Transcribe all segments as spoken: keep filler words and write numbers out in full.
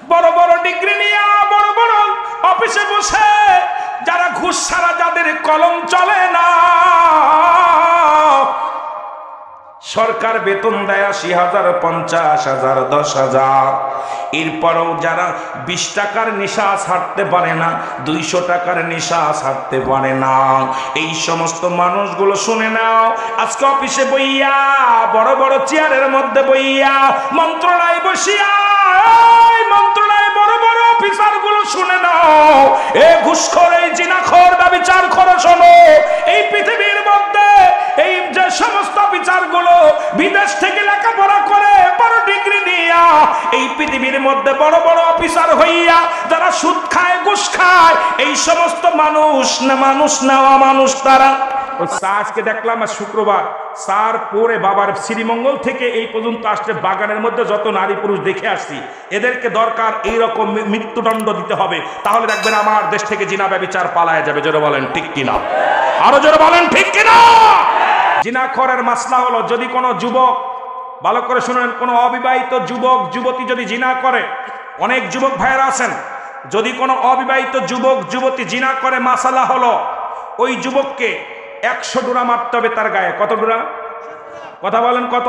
বড় বড় ডিগ্রি নিয়ে বড় বড় অফিসে বসে যারা ঘুষ ছাড়া যাদের কলম চলে না, সরকার বেতন দেয় আশি হাজার, পঞ্চাশ হাজার, দশ হাজার, এরপরেও যারা বিশ টাকার নেশা ছাড়তে পারে না, দুইশো টাকার নেশা ছাড়তে পারে না, এই সমস্ত মানুষগুলো শুনে নাও, আজকে অফিসে বইয়া বড় বড় চেয়ারের মধ্যে বইয়া মন্ত্রণালয় বসিয়া মন্ত্রণালয় বড় বড় অফিসার গুলো শুনে নাও, এ ঘুষখোর, এই জিনাখোর, ব্যভিচার করো, শোনো, এই পৃথিবীর মধ্যে এই যে সমস্ত বিচারগুলো বিদেশ থেকে লেখাপড়া করে বড় ডিগ্রি নিয়া এই পৃথিবীর মধ্যে বড় বড় অফিসার হইয়া যারা সুদ খায়, ঘুষ খায়, এই সমস্ত মানুষ না মানুষ নেওয়া মানুষ তারা। আজকে দেখলাম শুক্রবার সার পরে বাবার শ্রীমঙ্গল থেকে এই পর্যন্ত আসছে, বাগানের মধ্যে যত নারী পুরুষ দেখে আসছি, এদেরকে দরকার এইরকম মৃত্যুদণ্ড দিতে হবে, তাহলে দেখবেন আমার দেশ থেকে জিনা ব্যভিচার পালায় যাবে। জোরে বলেন ঠিক কিনা, আরো জোরে বলেন ঠিক কিনা। জিনাখোরের মাসলা হলো, যদি কোনো যুবক, ভালো করে শুনেন, কোনো অবিবাহিত যুবক যুবতী যদি জিনা করে, অনেক যুবক ভাইয়েরা আছেন, যদি কোনো অবিবাহিত যুবক যুবতী জিনা করে, মাসালা হলো ওই যুবককে একশো ডোরা মারতে হবে তার গায়ে। কত ডোরা? কথা বলেন কত?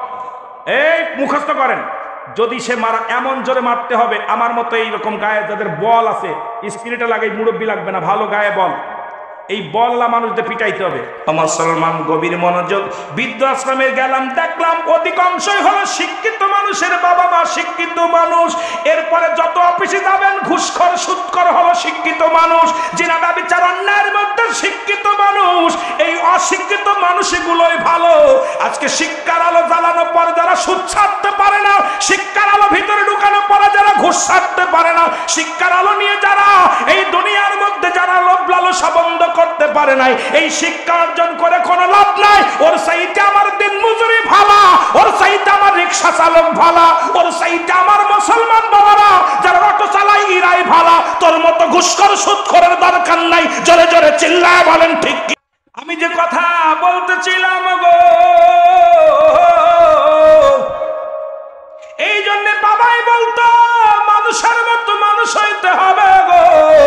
এই মুখস্থ করেন। যদি সে মারা, এমন জোরে মারতে হবে, আমার মতো এইরকম গায়ে যাদের বল আছে, স্পিরিটে লাগে, মুরব্বী লাগবে না, ভালো গায়ে বল, এই বললা মানুষদের পিটাইতে হবে। মুসলমান গভীর মনোযোগ। বৃদ্ধাশ্রমে গেলাম, দেখলাম অধিকাংশই হলো শিক্ষিত মানুষের বাবা মা, শিক্ষিত মানুষ। এরপরে যত অফিসে যাবেন ঘুষখোর সুদখোর হলো শিক্ষিত মানুষ, জিনা ব্যভিচার অন্যায়ের মধ্যে শিক্ষিত মানুষ। এই অশিক্ষিত মানুষগুলোই ভালো। আজকে শিক্ষার আলো জ্বালানো পরে যারা সুদ ছাড়তে পারে না, শিক্ষার আলো ভিতরে ঢুকানো পরে যারা ঘুষ ছাড়তে পারে না, শিক্ষার আলো নিয়ে যারা এই দুনিয়ার মধ্যে যারা লোভ লালসা বন্ধ করতে পারে নাই, এই শিক্ষা অর্জন করে কোনো লাভ নাই। ওর সাইতে আমার দিন মজুরি ভালা, ওর সাইতে আমার রিক্সা চালক ভালা, ওর সাইতে আমার মুসলমান বাবারা যারা অটো চালায় ইরাই ভালা। তোর মতো ঘুষখোর সুদখোরের দরকার নাই। জোরে জোরে চিল্লায় বলেন ঠিক কি। আমি যে কথা বলতেছিলাম গো, এই জন্য বাবাই বলতো মানুষের মতো মানুষ হইতে হবে গো,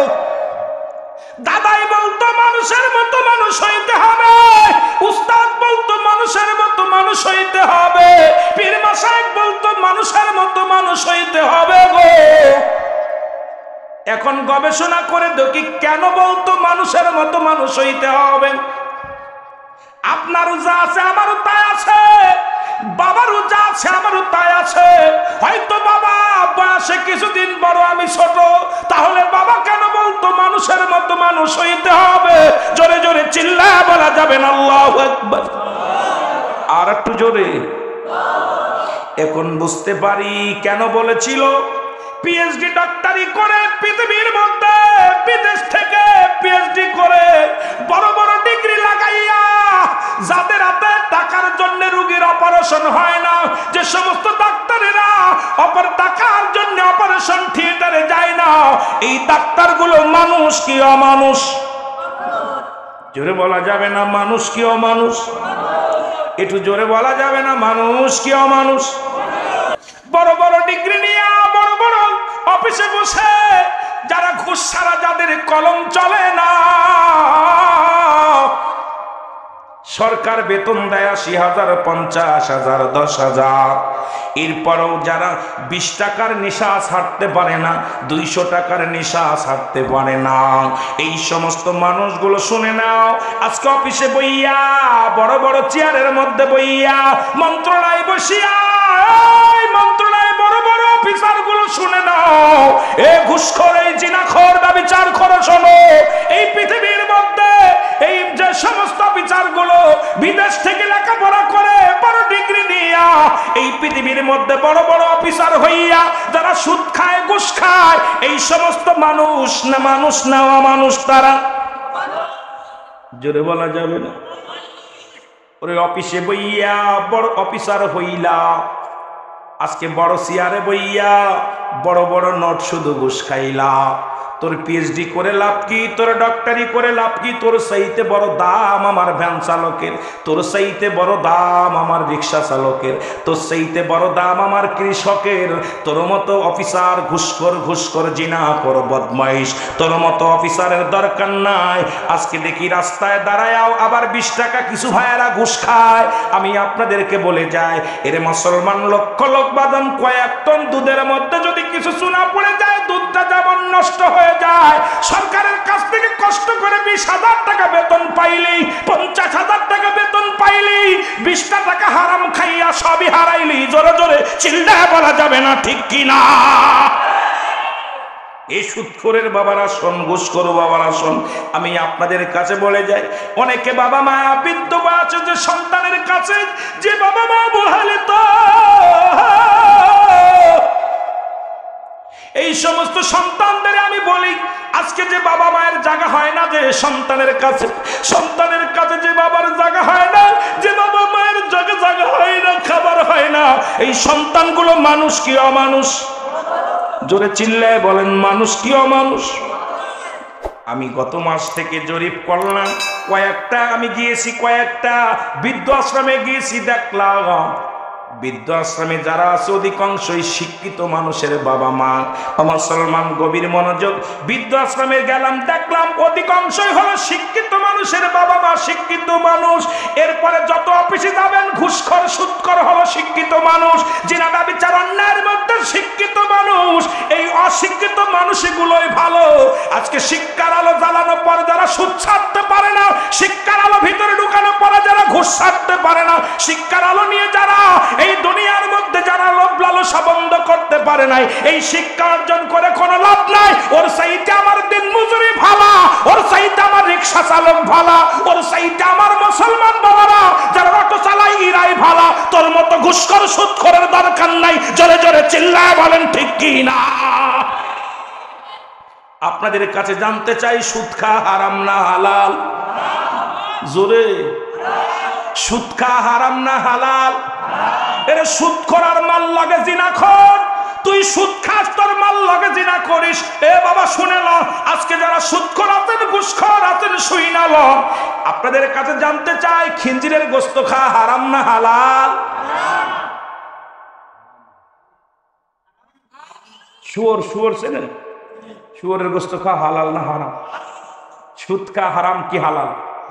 দাদাই বলতো মানুষের মতো মানুষ হইতে হবে, উস্তাদ বলতো মানুষের মতো মানুষ হইতে হবে, পীর মাশায়েখ বলতো মানুষের মতো মানুষ হইতে হবে গো। এখন গবেষণা করে দেখি কেন বলতো মানুষের মতো মানুষ হইতে হবে। আপনারও যা আছে আমারও তাই আছে, বাবারও যা আছে আমারও তাই আছে। হয়তো বাবা বয়সে কিছুদিন বড়, আমি ছোট, তাহলে বাবা কেন বলতো মানুষের মতো মানুষ হইতে হবে? জোরে জোরে চিল্লায় বলা যাবে না আল্লাহু আকবার। আর একটু জোরে। এখন বুঝতে পারি কেন বলেছিল। পিএইচডি ডাক্তারি করে পৃথিবীর মধ্যে বিদেশ থেকে পিএইচডি করে বড় বড় ডিগ্রি লাগাইয়া যাদের হাতে টাকার জন্য রোগীর অপারেশন হয় না, যে সমস্ত ডাক্তারেরা অপর টাকার জন্য অপারেশন থিয়েটারে যায় না, এই ডাক্তারগুলো মানুষ কি অমানুষ? জোরে বলা যাবে না মানুষ কি অমানুষ? একটু জোরে বলা যাবে না মানুষ কি অমানুষ? বড় বড় ডিগ্রি নিয়ে বড় বড় অফিসে বসে যারা ঘুষ ছাড়া যাদের কলম চলে না, সরকার বেতন দেয় আশি হাজার, পঞ্চাশ হাজার, দশ হাজার, এরপরেও যারা বিশ টাকার নেশা ছাড়তে পারে না, দুইশো টাকার নেশা ছাড়তে পারে না, এই সমস্ত মানুষগুলো শুনে নাও, আজকে অফিসে বইয়া বড় বড় চেয়ারের মধ্যে বইয়া মন্ত্রণালয় বসিয়া মন্ত্রণালয় বড় বড় অফিসার গুলো শুনে নাও, এ ঘুষখোর, এই জিনাখোর, ব্যভিচার করো, শোনো, এই পৃথিবীর মধ্যে এই যে সমস্ত বিচারগুলো বিদেশ থেকে লেখাপড়া করে বড় ডিগ্রি নিয়া এই পৃথিবীর মধ্যে বড় বড় অফিসার হইয়া যারা সুদ খায়, ঘুষ খায়, এই সমস্ত মানুষ না মানুষ নেওয়া মানুষ তারা। জোরে বলা যাবে না। ওরে অফিসে বইয়া বড় অফিসার হইলা, আজকে বড় চেয়ারে বইয়া বড় বড় নোট শুধু ঘুষ খাইলা। তোর পিএইচডি করে লাভ কি, তোর ডক্টরি করে লাভ কি? তোর চাইতে বড় দাম আমার ভ্যান চালকের, তোর চাইতে বড় দাম আমার রিক্সা চালকের, তোর চাইতে বড় দাম আমার কৃষকের। তোর মতো অফিসার ঘুষখোর ঘুষখোর জিনাখোর বদমাইশ, তোর মতো অফিসারের দরকার নাই। আজকে দেখি রাস্তায় দাঁড়ায়াও আবার বিশ টাকা কিছু ভাইয়েরা ঘুষ খায়। আমি আপনাদেরকে বলে যাই, এরে মুসলমান লক্ষ লোক বাদাম কয়েক টন দুধের মধ্যে যদি কিছু চুনা পড়ে যায়, দুধটা যেমন নষ্ট হয়ে যায়। সরকারের কাছ থেকে কষ্ট করে বিশ হাজার টাকা বেতন পাইলি, পঞ্চাশ হাজার টাকা বেতন পাইলি, বিশটা টাকা হারাম খাইয়া সবই হারাইলি। জোরে জোরে চিল্লায় বলা যাবে না ঠিক কিনা? এই সুদখোরের বাবারা শোন, ঘুষখোর বাবারা শোন, আমি আপনাদের কাছে বলে যাই, অনেকে বাবা মা বিধবা আছে যে সন্তানের কাছে, যে বাবা মা বহালে তো এই সমস্ত সন্তানদের আমি বলি, আজকে যে বাবা মায়ের জায়গা হয় না যে সন্তানের কাছে, সন্তানের কাছে যে বাবার জায়গা হয় না, যে বাবা মায়ের জায়গা জায়গা হয় না, খাবার হয় না, এই সন্তানগুলো মানুষ কি অমানুষ? জোরে চিল্লায় বলেন, মানুষ কি অমানুষ? আমি গত মাস থেকে জরিপ করলাম, কয়েকটা আমি গিয়েছি, কয়েকটা বৃদ্ধ আশ্রমে গিয়েছি, দেখলাম বৃদ্ধ আশ্রমে যারা আছে অধিকাংশই শিক্ষিত মানুষের বাবা মা। মুসলমান গভীর মনোযোগ, বৃদ্ধ আশ্রমে গেলাম, দেখলাম অধিকাংশই হলো শিক্ষিত মানুষের বাবা মা, শিক্ষিত মানুষ। এরপরে যত অফিসে যাবেন ঘুষখোর সুদখোর হলো শিক্ষিত মানুষ, জিনাদা বিচার অন্যায়ের মধ্যে শিক্ষিত মানুষ। এই অশিক্ষিত মানুষগুলোই ভালো। আজকে শিক্ষার আলো জ্বালানোর পর যারা সুদ ছাড়তে পারে না, শিক্ষার আলো ভিতরে ঢুকানোর পরে যারা ঘুষ ছাড়তে পারে না, শিক্ষার আলো নিয়ে যারা এই দুনিয়ার মধ্যে যারা লোভ লালসা বন্ধ করতে পারে নাই, এই শিক্ষা অর্জন করে কোনো লাভ নাই। ওর চাইতে আমার দিন মজুরি ভালা, ওর চাইতে আমার রিক্সা চালক ভালা, ওর চাইতে আমার মুসলমান বাবারা যারা অটো চালায় ইরাই ভালা। তোর মতো ঘুষখোর সুদখোরের দরকার নাই। জোরে জোরে চিল্লায় বলেন ঠিক কি না? আপনাদের কাছে জানতে চাই, সুদ খাওয়া হারাম না হালাল? জোরে, সুদ খাওয়া হারাম না হালাল? এর সুদখোর আর মাল লাগে জিনাখোর। তুই সুদ খাস, তোর মাল লাগে জিনা করিস। এ বাবা শুনে ল, আজকে যারা সুদখোর আছেন, ঘুষখোর আছেন, শুই না ল। আপনাদের কাছে জানতে চাই, খিঞ্জিরের গোস্ত খাওয়া হারাম না হালাল? শুয়োর, শুয়োর চেনেন? শুয়োরের গোস্ত খাওয়া হালাল না হারাম? সুদ খাওয়া হারাম কি হালাল?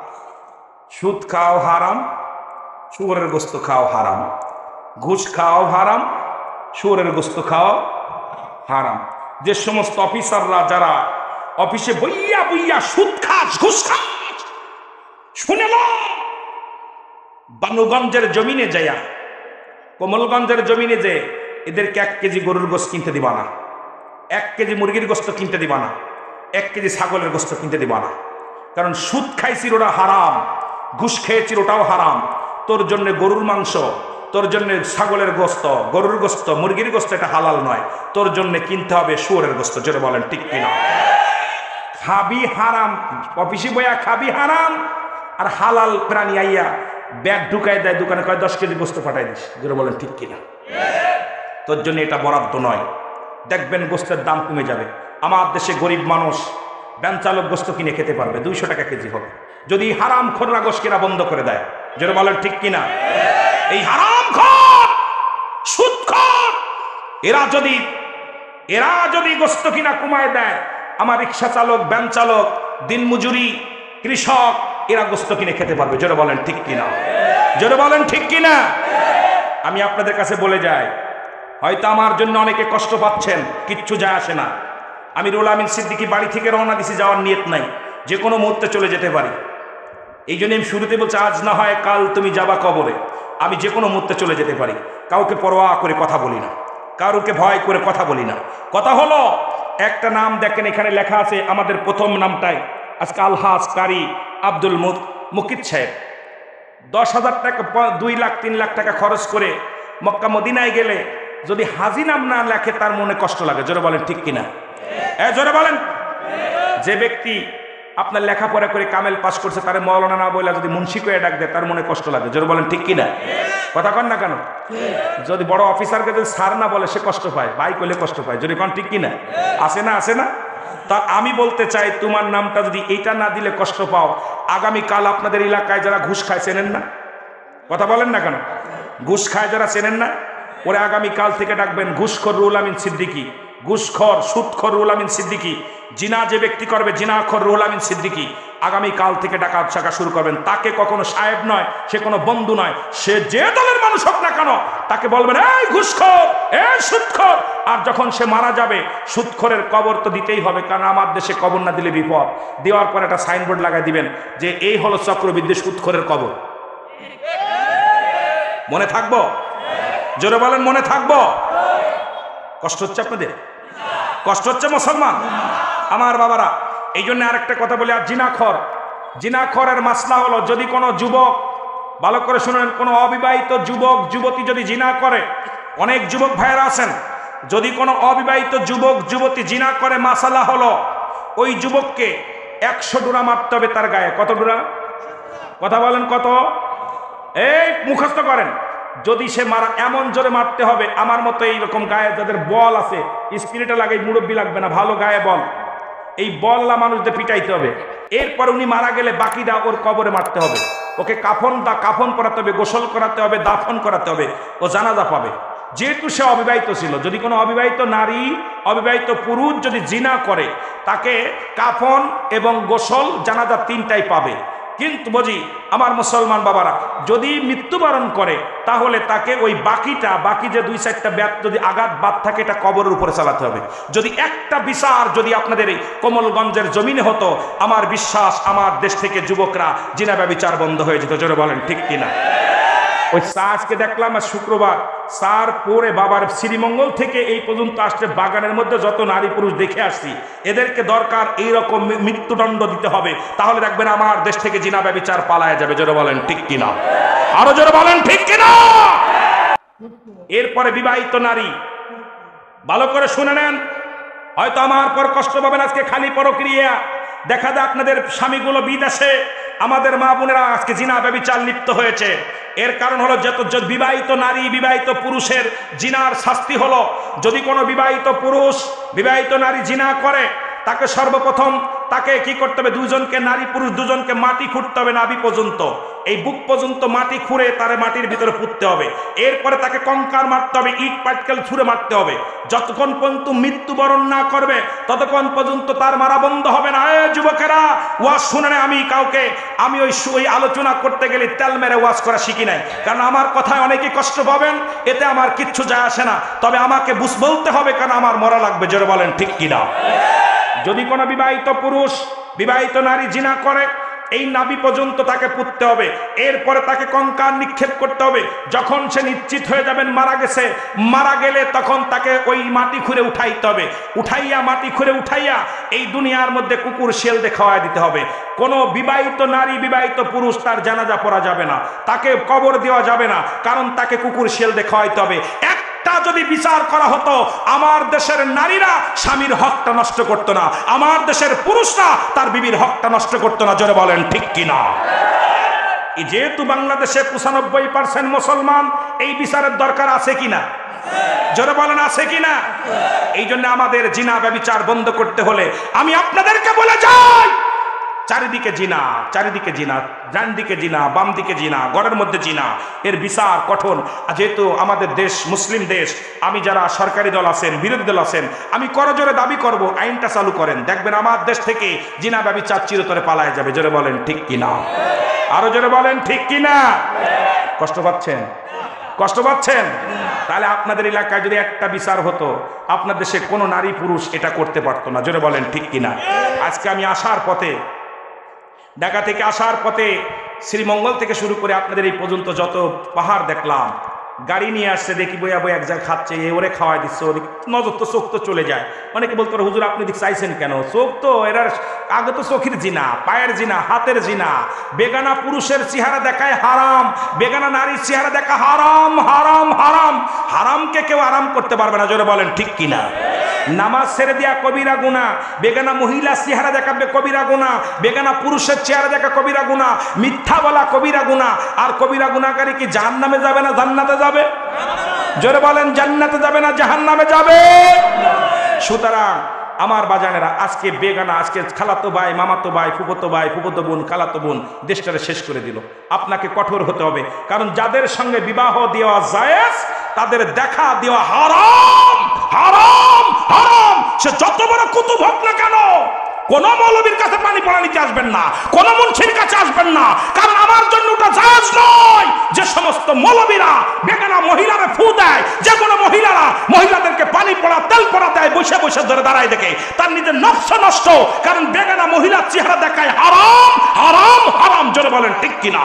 সুদ খাওয়া হারাম, শুয়োরের গোস্ত খাওয়া হারাম। ঘুষ খাওয়াও হারাম, শুয়োরের গোস্ত খাওয়া হারাম। যে সমস্ত অফিসাররা যারা অফিসে বইয়া বইয়া সুদ খাস, ঘুষ খাস, শুনে লো, বানুগঞ্জের জমিনে যাইয়া, কমলগঞ্জের জমিনে যে এদেরকে এক কেজি গরুর গোস্ত কিনতে দিবা না, এক কেজি মুরগির গোস্ত কিনতে দিবা না, এক কেজি ছাগলের গোস্ত কিনতে দিবা না। কারণ সুদ খাইছির ওটা হারাম, ঘুষ খেয়েছির ওটাও হারাম। তোর জন্য গরুর মাংস, তোর জন্য ছাগলের গোস্ত, গরুর গোস্ত, মুরগির গোস্ত এটা হালাল নয়। তোর জন্য কিনতে হবে শুয়োরের গোস্ত। জোরে বলেন ঠিক কিনা? খাবি হারাম, অফিসে বইয়া খাবি হারাম, আর হালাল প্রাণী আইয়া ব্যাগ ঢুকাই দেয় দোকানে, কয় দশ কেজি গোস্ত পাঠাই দিস। জোরে বলেন ঠিক কিনা? তোর জন্য এটা বরাদ্দ নয়। দেখবেন গোস্তের দাম কমে যাবে। আমার দেশে গরিব মানুষ ভ্যান চালক গোস্ত কিনে খেতে পারবে, দুইশো টাকা কেজি হবে, যদি হারাম খোররা গোস্ত কেনা বন্ধ করে দেয়। জোরে বলেন ঠিক কিনা? এই হারাম খোর, সুদখোর এরা যদি এরা যদি গোস্ত কিনা কমায় দেয়, আমার রিক্সা চালক, ভ্যান চালক, দিনমজুরি, কৃষক এরা গোস্ত কিনে খেতে পারবে। জোরে বলেন ঠিক কিনা? জোরে বলেন ঠিক কিনা? আমি আপনাদের কাছে বলে যাই, হয়তো আমার জন্য অনেকে কষ্ট পাচ্ছেন, কিচ্ছু যায় আসে না। আমি রুহুল আমিন সিদ্দিকী বাড়ি থেকে রওনা দিছি, যাওয়ার নিয়ত নাই, যে কোনো মুহূর্তে চলে যেতে পারি। এই জন্য আমি শুরুতে বলছি, আজ না হয় কাল তুমি যাবা কবরে। আমি যে কোনো মুহূর্তে চলে যেতে পারি, কাউকে পরোয়া করে কথা বলি না, কারোকে ভয় করে কথা বলি না। কথা হলো, একটা নাম দেখেন এখানে লেখা আছে, আমাদের প্রথম নামটাই আজকে আলহাজ কারি আব্দুল মুকিত সাহেব। দশ হাজার টাকা, দুই লাখ তিন লাখ টাকা খরচ করে মক্কা মদিনায় গেলে যদি হাজি নাম না লেখে, তার মনে কষ্ট লাগে। জোরে বলেন ঠিক কিনা? এ জোরে বলেন। যে ব্যক্তি আপনার লেখাপড়া করে কামেল পাস করছে, তার মৌলানা না বলে যদি মুন্সি করে ডাক দেয়, তার মনে কষ্ট লাগে। জোরে বলেন ঠিক কিনা? কথা কন না কেন? যদি বড় অফিসারকে যদি স্যার না বলে সে কষ্ট পায়, ভাই কইলে কষ্ট পায়, যদি কন ঠিক কিনা? আসে না আসে না? তা আমি বলতে চাই তোমার নামটা যদি এইটা না দিলে কষ্ট পাও, আগামীকাল আপনাদের এলাকায় যারা ঘুষ খায় চেনেন না? কথা বলেন না কেন? ঘুষ খায় যারা চেনেন না, ওরা আগামীকাল থেকে ডাকবেন ঘুষখোর রুহুল আমিন সিদ্দিকী, ঘুষখোর সুদখোর রুহুল আমিন সিদ্দিকী, জিনা যে ব্যক্তি করবে জিনাখোর রুহুল আমিন সিদ্দিকী, আগামীকাল থেকে ডাকা শাখা শুরু করবেন। তাকে কখনো সাহেব নয়, সে কোনো বন্ধু নয়, সে যে দলের মানুষ হোক না কেন তাকে বলবেন এই ঘুষখোর, এই সুদখোর। আর যখন সে মারা যাবে সুদখোরের কবর তো দিতেই হবে, কারণ আমার দেশে কবর না দিলে বিপদ। দেওয়ার পর একটা সাইনবোর্ড লাগাই দিবেন যে এই হলো চক্রবৃদ্ধি সুদখোরের কবর। মনে থাকবো? জোরে বলেন মনে থাকবো? কষ্ট হচ্ছে আপনাদের? কষ্ট হচ্ছে মুসলমান আমার বাবারা? এই জন্য আরেকটা কথা বলি, আর জিনাখর, জিনাখরের মাসলা হলো যদি কোনো যুবক, ভালো করে শুনেন, কোনো অবিবাহিত যুবক যুবতী যদি জিনা করে, অনেক যুবক ভাইয়েরা আছেন, যদি কোনো অবিবাহিত যুবক যুবতী জিনা করে, মাসালা হলো ওই যুবককে একশো ডোরা মারতে হবে তার গায়ে। কত ডোরা? কথা বলেন কত? এই মুখস্থ করেন। যদি সে মারা, এমন জোরে মারতে হবে আমার মতো এইরকম গায়ে যাদের বল আছে, স্পিরিটে লাগে, মুরব্বী লাগবে না, ভালো গায়ে বল, এই বললা মানুষদের পিটাইতে হবে। এরপর উনি মারা গেলে বাকিটা ওর কবরে মারতে হবে, ওকে কাফন দা কাফন করাতে হবে, গোসল করাতে হবে, দাফন করাতে হবে, ও জানাজা পাবে। যেহেতু সে অবিবাহিত ছিল, যদি কোনো অবিবাহিত নারী অবিবাহিত পুরুষ যদি জিনা করে, তাকে কাফন এবং গোসল জানাজা তিনটাই পাবে। কিন্তু বুঝি আমার মুসলমান বাবারা, যদি মৃত্যুবরণ করে তাহলে তাকে ওই বাকিটা, বাকি যে দুই চারটা ব্যাত যদি আঘাত বাদ থাকে, এটা কবরের উপরে চালাতে হবে। যদি একটা বিচার যদি আপনাদের এই কোমলগঞ্জের জমিনে হতো, আমার বিশ্বাস আমার দেশ থেকে যুবকরা জিনা ব্যভিচার বন্ধ হয়ে যেত। জোরে বলেন ঠিক কিনা? ওই আজকে দেখলাম আর শুক্রবার সার পরে বাবার শ্রীমঙ্গল থেকে এই পর্যন্ত আসছে, বাগানের মধ্যে যত নারী পুরুষ দেখে আসছি, এদেরকে দরকার এইরকম মৃত্যুদণ্ড দিতে হবে, তাহলে দেখবেন আমার দেশ থেকে জিনা ব্যভিচার পালায় যাবে। জোরে বলেন ঠিক কিনা? আরো জোরে বলেন ঠিক কিনা? এরপরে বিবাহিত নারী, ভালো করে শুনে নেন, হয়তো আমার পর কষ্ট পাবেন, আজকে খালি পরক্রিয়া দেখা যায় আপনাদের স্বামীগুলো বিদেশে, আমাদের মা বোনেরা আজকে জিনা ব্যভিচার লিপ্ত হয়েছে। এর কারণ হলো যত বিবাহিত নারী বিবাহিত পুরুষের জিনার শাস্তি হলো, যদি কোনো বিবাহিত পুরুষ বিবাহিত নারী জিনা করে, তাকে সর্বপ্রথম তাকে কি করতে হবে? দুজনকে, নারী পুরুষ দুজনকে মাটি খুঁড়তে হবে নাভি পর্যন্ত, এই বুক পর্যন্ত মাটি খুঁড়ে তারে মাটির ভিতরে পুঁততে হবে। এরপরে তাকে কঙ্কার মারতে হবে, ইট পাটকেল ছুঁড়ে মারতে হবে। যতক্ষণ পর্যন্ত মৃত্যুবরণ না করবে ততক্ষণ পর্যন্ত তার মারা বন্ধ হবে না। এ যুবকেরা, ওয়াজ শুনে না, আমি কাউকে আমি ওই ওই আলোচনা করতে গেলে তেল মেরে ওয়াজ করা শিখি নাই, কারণ আমার কথায় অনেকে কষ্ট পাবেন, এতে আমার কিচ্ছু যায় আসে না। তবে আমাকে বুঝ বলতে হবে, কারণ আমার মরা লাগবে। জোরে বলেন ঠিক কিনা? যদি কোনো বিবাহিত পুরুষ বিবাহিত নারী জিনা করে, এই নাভি পর্যন্ত তাকে পুঁততে হবে, এরপরে তাকে কঙ্কাল নিক্ষেপ করতে হবে। যখন সে নিশ্চিত হয়ে যাবেন মারা গেছে, মারা গেলে তখন তাকে ওই মাটি খুঁড়ে উঠাইতে হবে, উঠাইয়া মাটি খুঁড়ে উঠাইয়া এই দুনিয়ার মধ্যে কুকুর শেল দিয়ে খাওয়াই দিতে হবে। কোনো বিবাহিত নারী বিবাহিত পুরুষ তার জানাজা পড়া যাবে না, তাকে কবর দেওয়া যাবে না, কারণ তাকে কুকুর শেল দিয়ে খাওয়াইতে হবে। এক যদি বিচার করা হতো, আমার দেশের নারীরা স্বামীর হকটা নষ্ট করতো না, আমার দেশের পুরুষরা তার বিবির হকটা নষ্ট করতো না। জোরে বলেন ঠিক কিনা? যেহেতু বাংলাদেশে পঁচানব্বই পার্সেন্ট মুসলমান, এই বিচারের দরকার আছে কিনা? জোরে বলেন আছে কিনা? এই জন্য আমাদের জিনা ব্যভিচার বন্ধ করতে হলে আমি আপনাদেরকে বলে যাই, চারিদিকে জিনা, চারিদিকে জিনা, ডান দিকে জিনা, বাম দিকে জিনা, ঘরের মধ্যে জিনা, এর বিচার কঠোর। যেহেতু আমাদের দেশ মুসলিম দেশ, আমি যারা সরকারি দল আছেন বিরোধী দল আছেন, আমি করজোরে দাবি করব আইনটা চালু করেন, দেখবেন আমার দেশ থেকে জিনা ব্যভিচার চিরতরে পালায় যাবে। জোরে বলেন ঠিক কিনা? আরো জোরে বলেন ঠিক কিনা? কষ্ট পাচ্ছেন? কষ্ট পাচ্ছেন? তাহলে আপনাদের এলাকায় যদি একটা বিচার হতো, আপনার দেশে কোনো নারী পুরুষ এটা করতে পারতো না। জোরে বলেন ঠিক কিনা? আজকে আমি আসার পথে, ঢাকা থেকে আসার পথে শ্রীমঙ্গল থেকে শুরু করে আপনাদের এই পর্যন্ত যত পাহাড় দেখলাম, গাড়ি নিয়ে আসছে, দেখি বইয়া বই এক জায়গায় খাচ্ছে, এ ওরে খাওয়াই দিচ্ছে, ওরে নজর তো চোখ তো চলে যায়। অনেকে বলতো হুজুর আপনি দিক চাইছেন কেন? চোখ তো এরা আগে তো চোখের জিনা, পায়ের জিনা, হাতের জিনা। বেগানা পুরুষের চেহারা দেখায় হারাম, বেগানা নারীর চেহারা দেখা হারাম, হারাম, হারাম। হারামকে কেউ আরাম করতে পারবে না। জোরে বলেন ঠিক কিনা? নামাজ ছেড়ে দেয়া কবিরা গুনাহ, বেগানা মহিলা চেহারা দেখাবে কবিরা গুনাহ, বেগানা পুরুষের চেহারা দেখা কবিরা গুনাহ, মিথ্যা বলা কবিরা গুনাহ। আর কবিরা গুনাহকারী কি জাহান্নামে যাবে না জান্নাতে যাবে? জোরে বলেন, জান্নাতে যাবে না জাহান্নামে যাবে? সুতরাং আমার বাজানেরা, আজকে বেগানা, আজকে খালাতো ভাই, মামাতো ভাই, ফুফতো ভাই, ফুফতো বোন, খালাতো বোন দেশটারে শেষ করে দিল। আপনাকে কঠোর হতে হবে, কারণ যাদের সঙ্গে বিবাহ দেওয়া জায়েজ তাদের দেখা দেওয়া হারাম, হারাম, হারাম। সে যত বড় কুতুব হোক না কেন, কোন মৌলবীর কাছে পানি পড়া নিতে আসবেন না, কোন মুন্সির কাছে আসবেন না, কারণ আমার জন্য ওটা জায়েজ নয়। যে সমস্ত মৌলবীরা বেগানা মহিলারে ফু দেয়, যে কোনো মহিলারা মহিলাদেরকে পানি পড়া, তেল পড়া দেয়, বসে বসে ধরে দাঁড়ায় দেখে, তার নিজের নফস নষ্ট। কারণ বেগানা মহিলার চেহারা দেখায় হারাম, হারাম, হারাম। জোরে বলেন ঠিক কিনা?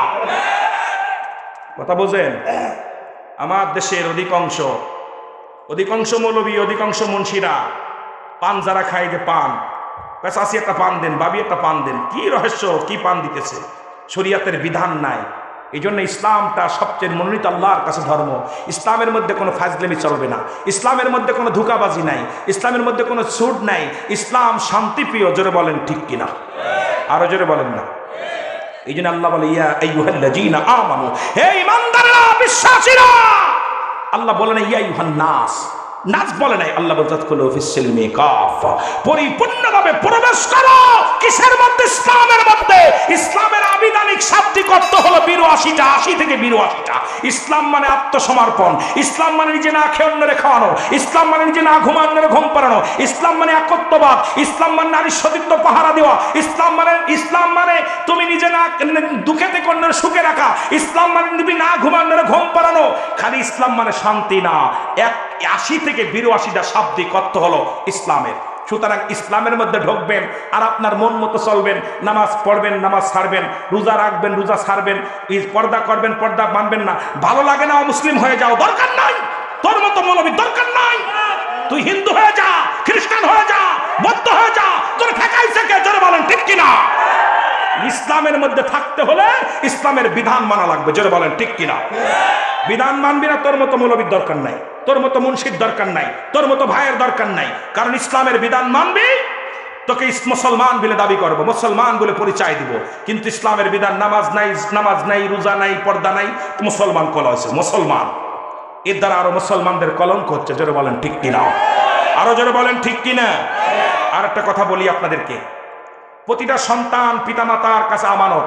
কথা বোঝেন? আমার দেশের অধিকাংশ অধিকাংশ মৌলবী, অধিকাংশ মুন্সিরা পান যারা খায়, যে পান, আসি একটা পান দেন, বাবি একটা পান দেন, কি রহস্য, কি পান দিতেছে? শরীয়তের বিধান নাই। এই জন্য ইসলামটা সবচেয়ে মনোনীত আল্লাহর কাছে ধর্ম। ইসলামের মধ্যে কোনো ফাজলামি চলবে না, ইসলামের মধ্যে কোনো ধোঁকাবাজি নাই, ইসলামের মধ্যে কোনো ছুট নাই। ইসলাম শান্তিপ্রিয়। জোরে বলেন ঠিক কিনা? আরো জোরে বলেন না। এই জন্য আল্লাহ বলে, ইয়া আইয়ুহাল্লাযীনা আমানু, হে ঈমানদাররা, বিশ্বাসীরা। আল্লাহ বলে না ইয়া আইয়ুহান নাস, নাস বলে নাই। আল্লাহ বলতে খুলু ফিস সিলমি কাফা, পরিপূর্ণভাবে প্রবেশ করো। কিসের মধ্যে? ইসলামের মধ্যে। ইসলামের আবিধানিক শাব্দিক অর্থ হলো বিরাশিটা, আশি থেকে বিরাশিটা। ইসলাম মানে আত্মসমর্পণ, ইসলাম মানে নিজে না খেয়ে অন্যরে খাওয়ানো, ইসলাম মানে নিজে না ঘুমায় অন্যরে ঘুম পাড়ানো, ইসলাম মানে একত্ববাদ, ইসলাম মানে নারীর সতীত্ব পাহারা দেওয়া, ইসলাম মানে ইসলাম মানে তুমি নিজে না দুঃখে থেকে অন্যের সুখে রাখা, ইসলাম মানে তুমি না ঘুমায় অন্যরে ঘুম পাড়ানো। খালি ইসলাম মানে শান্তি না, এক আশি থেকে বিরাশিটা শাব্দিক অর্থ হলো ইসলামের। সুতরাং ইসলামের মধ্যে ঢুকবেন আর আপনার মন মতো চলবেন, নামাজ পড়বেন, নামাজ ছাড়বেন, রোজা রাখবেন, রোজা ছাড়বেন, পর্দা করবেন, পর্দা মানবেন না। ভালো লাগে না মুসলিম হয়ে যাও, দরকার নাই। তোর মতো মৌলবী দরকার নাই। তুই হিন্দু হয়ে যা, খ্রিস্টান হয়ে যা, বৌদ্ধ হয়ে যা, তোর ঠেকাইছে কে? জোরে বলেন ঠিক কিনা? ইসলামের মধ্যে থাকতে হলে ইসলামের বিধান মানা লাগবে। জোরে বলেন ঠিক কিনা? বিধান মানবি না, তোর মতো মৌলবীর দরকার নাই, তোর মতো মুন্সির দরকার নাই, তোর মতো ভাইয়ের দরকার নাই। কারণ ইসলামের বিধান মানবি, তোকে মুসলমান বলে দাবি করবো, মুসলমান বলে পরিচয় দিব। কিন্তু ইসলামের বিধান, নামাজ নাই, নামাজ নাই, রোজা নাই, পর্দা নাই, মুসলমান কলা হয়েছে মুসলমান। এর দ্বারা আরো মুসলমানদের কলঙ্ক হচ্ছে। জোরে বলেন ঠিক কিনা? আরো জোরে বলেন ঠিক কিনা? আর একটা কথা বলি আপনাদেরকে, প্রতিটা সন্তান পিতামাতার কাছে আমানত।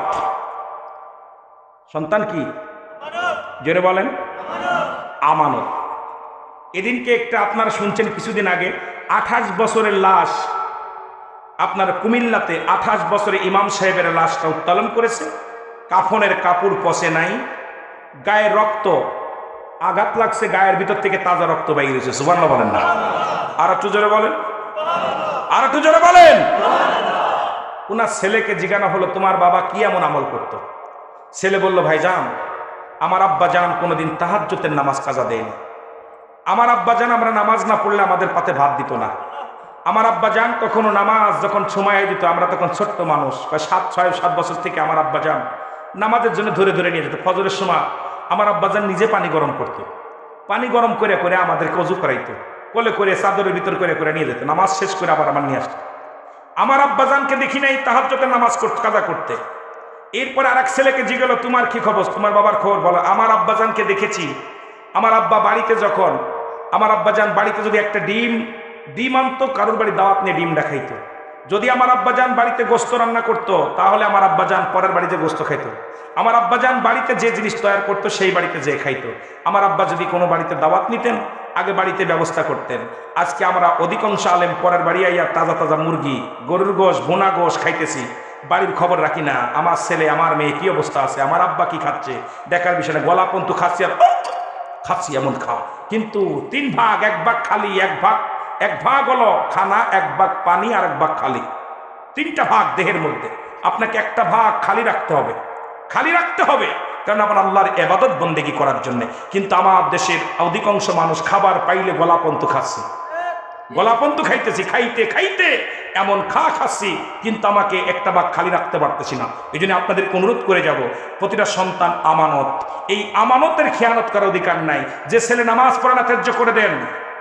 সন্তান কি? জোরে বলেন, আমানত। এদিনকে একটা আপনারা শুনছেন কিছুদিন আগে, আঠাশ বছরের লাশ আপনার কুমিল্লাতে, আঠাশ বছরের ইমাম সাহেবের লাশটা উত্তোলন করেছে। কাফনের কাপড় পচে নাই, গায়ে রক্ত, আঘাত লাগছে, গায়ের ভিতর থেকে তাজা রক্ত বাইরে হয়েছে। সুবহানাল্লাহ বলেন না? আর একটু জোরে বলেন, আর একটু জোরে বলেন। ওনার ছেলেকে জিজ্ঞাসা হলো, তোমার বাবা কি এমন আমল করতো? ছেলে বলল, ভাইজান, আমার আব্বা জান কোনোদিন তাহাজ্জুদের নামাজ কাজা দেয়নি। আমার আব্বা জান আমরা নামাজ না পড়লে আমাদের পাতে ভাত দিত না। আমার আব্বা জান কখনো নামাজ যখন সময় দিত, আমরা তখন ছোট্ট মানুষ, সাত ছয় সাত বছর থেকে আমার আব্বা জান নামাজের জন্য ধরে ধরে নিয়ে যেত। ফজরের সময় আমার আব্বা জান নিজে পানি গরম করতো, পানি গরম করে করে আমাদেরকে অজু করাইতো, কোলে করে চাদরের ভিতর করে করে নিয়ে যেত। নামাজ শেষ করে আবার আমার নিয়ে আসতো। আমার আব্বা জানকে দেখি নাই তাহাজ্জুদের নামাজ কাজা করতে। এরপরে আর এক ছেলেকে জিজ্ঞেস, তোমার কি খবর, তোমার বাবার খবর বলো। আমার আব্বাজানকে দেখেছি, আমার আব্বা বাড়িতে যখন, আমার আব্বাজান বাড়িতে যদি একটা ডিম ডিম আনতো, কারোর বাড়ি দাওয়াত নিয়ে ডিম দেখাইতো। যদি আমার আব্বাজান বাড়িতে গোস্ত রান্না করতো, তাহলে আমার আব্বাজান পরের বাড়িতে গোস্ত খাইতো। আমার আব্বাজান বাড়িতে যে জিনিস তৈরি করতো সেই বাড়িতে যে খাইতো। আমার আব্বা যদি কোনো বাড়িতে দাওয়াত নিতেন, আগে বাড়িতে ব্যবস্থা করতেন। আজকে আমরা অধিকাংশ আলেম পরের বাড়ি আইয়া তাজা তাজা মুরগি, গরুর গোশ, বোনা গোশ খাইতেছি, বাড়ির খবর রাখি না। আমার ছেলে, আমার মেয়ে কি অবস্থা আছে, আমার আব্বা কি খাচ্ছে দেখার বিষয় না। গলা পর্যন্ত খাচ্ছি আর খাচ্ছি, এমন খাওয়া। কিন্তু তিন ভাগ, এক ভাগ খালি, এক ভাগ এক ভাগ হলো খানা, এক ভাগ পানি, আর এক ভাগ খালি। তিনটা ভাগ দেহের মধ্যে, আপনাকে একটা ভাগ খালি রাখতে হবে, খালি রাখতে হবে, কারণ আমার আল্লাহর ইবাদত বন্দেগী করার জন্য। কিন্তু আমার দেশের অধিকাংশ মানুষ খাবার পাইলে গলাপন্তু খাচ্ছে, গলাপন্তু খাইতেছি, খাইতে খাইতে এমন খা খাচ্ছি, কিন্তু আমাকে একটা ভাগ খালি রাখতে পারতেছি না। এই জন্য আপনাদেরকে অনুরোধ করে যাব, প্রতিটা সন্তান আমানত। এই আমানতের খেয়ানত করার অধিকার নাই। যে ছেলে নামাজ পড়া না ত্যায্য করে দেন,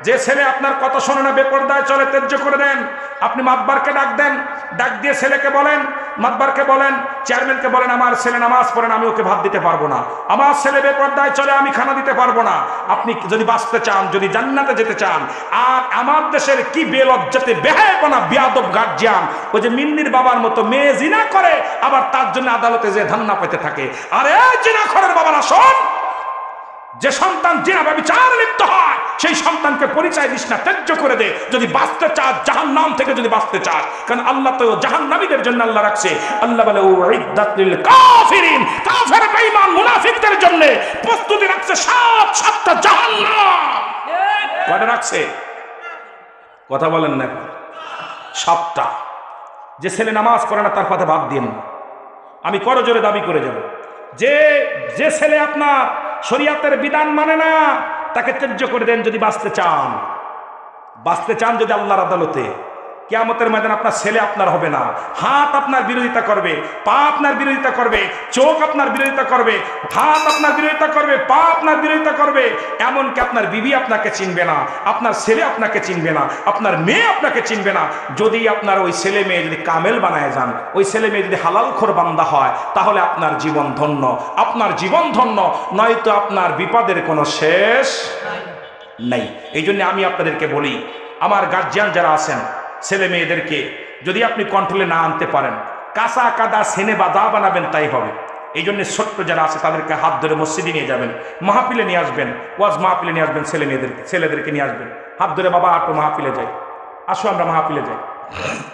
যে ছেলে আপনার কথা শোনে না, বেপরদায় চলে, ত্যায্য করে দেন। আপনি মাতবারকে ডাক দেন, ডাক দিয়ে ছেলেকে বলেন, মাতবারকে বলেন, চেয়ারম্যানকে বলেন, আমার ছেলে নামাজ পড়েন, আমি ওকে ভাত দিতে পারবো না, আমার ছেলে বেপরদায় চলে, আমি খানা দিতে পারবো না। আপনি যদি বাঁচতে চান, যদি জান্নাতে যেতে চান, আর আমার দেশের কি বেলজ্জাতে বেহায়াপনা বিয়াদব গার্জিয়ান, ওই যে মিন্নির বাবার মতো মেয়ে জিনা করে, আবার তার জন্য আদালতে যে ধান্না পেতে থাকে। আরে জিনাখোরের বাবারা শোন, যে সন্তান জিনা ব্যভিচার লিপ্ত হয় সেই সন্তানকে পরিচয় দিস না, ত্যায্য করে দে। যদি বাঁচতে চাস, জাহান্নাম থেকে যদি বাঁচতে চাস, কারণ আল্লাহ তো জাহান্নামীদের জন্য আল্লাহ রাখছে। আল্লাহ বলে উইদ্দাত লিল কাফিরিন, কাফের বেঈমান মুনাফিকদের জন্য প্রস্তুতি রাখছে সাত সাতটা জাহান্নাম। কয়টা রাখছে? কথা বলেন না, সাতটা। যে ছেলে নামাজ পড়ে না তার কথা বাদ দিন, আমি করজোরে দাবি করে যাব, যে যে ছেলে আপনার শরীয়তের বিধান মানে না তাকে ত্যায্য করে দেন যদি বাঁচতে চান। বাঁচতে চান যদি আল্লাহর আদালতে, কিয়ামতের ময়দানে আপনার ছেলে আপনার হবে না, হাত আপনার বিরোধিতা করবে, পা আপনার বিরোধিতা করবে, চোখ আপনার বিরোধিতা করবে, হাত আপনার বিরোধিতা করবে, পা আপনার বিরোধিতা করবে, এমনকি আপনার বিবি আপনাকে চিনবে না, আপনার ছেলে আপনাকে চিনবে না, আপনার মেয়ে আপনাকে চিনবে না। যদি আপনার ওই ছেলে মেয়ে যদি কামেল বানায় যান, ওই ছেলে মেয়ে যদি হালালখোর বান্দা হয়, তাহলে আপনার জীবন ধন্য, আপনার জীবন ধন্য, নয়তো আপনার বিপদের কোনো শেষ নাই। এই জন্য আমি আপনাদেরকে বলি, আমার গার্জিয়ান যারা আছেন, ছেলে মেয়েদেরকে যদি আপনি কন্ট্রোলে না আনতে পারেন, কাঁচা কাদা সেনে বাদা বানাবেন তাই হবে। এই জন্য ছোট্ট যারা আছে তাদেরকে হাত ধরে মসজিদে নিয়ে যাবেন, মাহফিলে নিয়ে আসবেন, ওয়াজ মাহফিলে নিয়ে আসবেন, ছেলে মেয়েদেরকে ছেলেদেরকে নিয়ে আসবেন, হাত ধরে বাবা আটো মাহফিলে যাই, আসো আমরা মাহফিলে যাই।